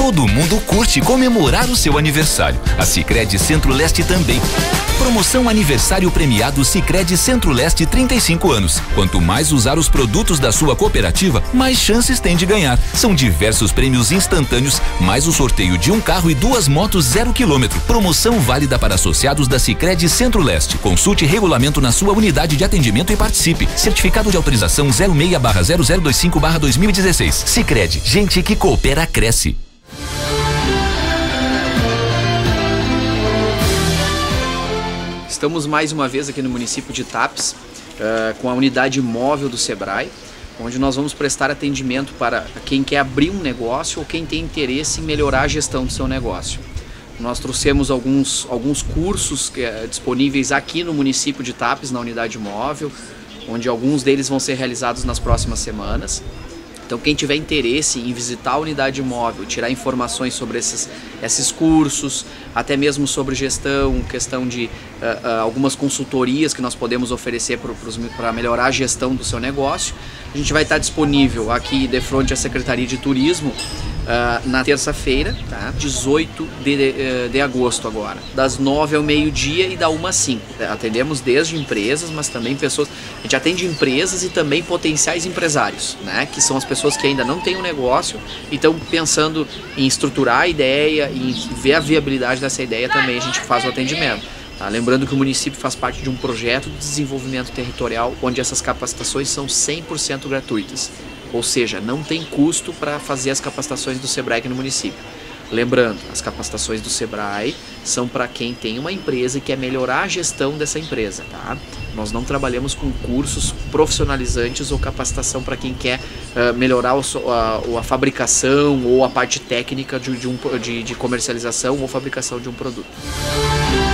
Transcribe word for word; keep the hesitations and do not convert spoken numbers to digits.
Todo mundo curte comemorar o seu aniversário. A Sicredi Centro-Leste também. Promoção Aniversário Premiado Sicredi Centro-Leste trinta e cinco anos. Quanto mais usar os produtos da sua cooperativa, mais chances tem de ganhar. São diversos prêmios instantâneos, mais o sorteio de um carro e duas motos zero quilômetro. Promoção válida para associados da Sicredi Centro-Leste. Consulte regulamento na sua unidade de atendimento e participe. Certificado de autorização zero seis barra zero zero dois cinco barra dois mil e dezesseis. Sicredi, gente que coopera cresce. Estamos mais uma vez aqui no município de Tapes, uh, com a unidade móvel do Sebrae, onde nós vamos prestar atendimento para quem quer abrir um negócio ou quem tem interesse em melhorar a gestão do seu negócio. Nós trouxemos alguns, alguns cursos que, uh, disponíveis aqui no município de Tapes, na unidade móvel, onde alguns deles vão ser realizados nas próximas semanas. Então quem tiver interesse em visitar a unidade móvel, tirar informações sobre esses, esses cursos, até mesmo sobre gestão, questão de uh, uh, algumas consultorias que nós podemos oferecer para melhorar a gestão do seu negócio, a gente vai estar disponível aqui de frente à Secretaria de Turismo uh, na terça-feira, tá? dezoito de agosto agora, das nove ao meio-dia e da uma às cinco. Atendemos desde empresas, mas também pessoas, a gente atende empresas e também potenciais empresários, né? Que são as pessoas que ainda não têm um negócio e estão pensando em estruturar a ideia, em ver a viabilidade dessa ideia, também a gente faz o atendimento. Tá? Lembrando que o município faz parte de um projeto de desenvolvimento territorial onde essas capacitações são cem por cento gratuitas, ou seja, não tem custo para fazer as capacitações do Sebrae aqui no município. Lembrando, as capacitações do Sebrae são para quem tem uma empresa e quer melhorar a gestão dessa empresa, tá? Nós não trabalhamos com cursos profissionalizantes ou capacitação para quem quer uh, melhorar o, a, a fabricação ou a parte técnica de, de, um, de, de comercialização ou fabricação de um produto.